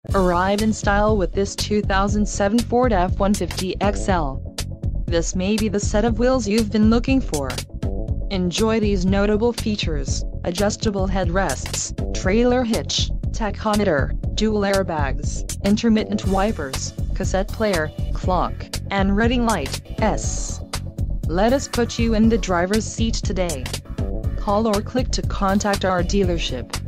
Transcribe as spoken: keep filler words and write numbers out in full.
Arrive in style with this two thousand seven Ford F one fifty X L. This may be the set of wheels you've been looking for. Enjoy these notable features: adjustable headrests, trailer hitch, tachometer, dual airbags, intermittent wipers, cassette player, clock, and running light. S. Let us put you in the driver's seat today. Call or click to contact our dealership.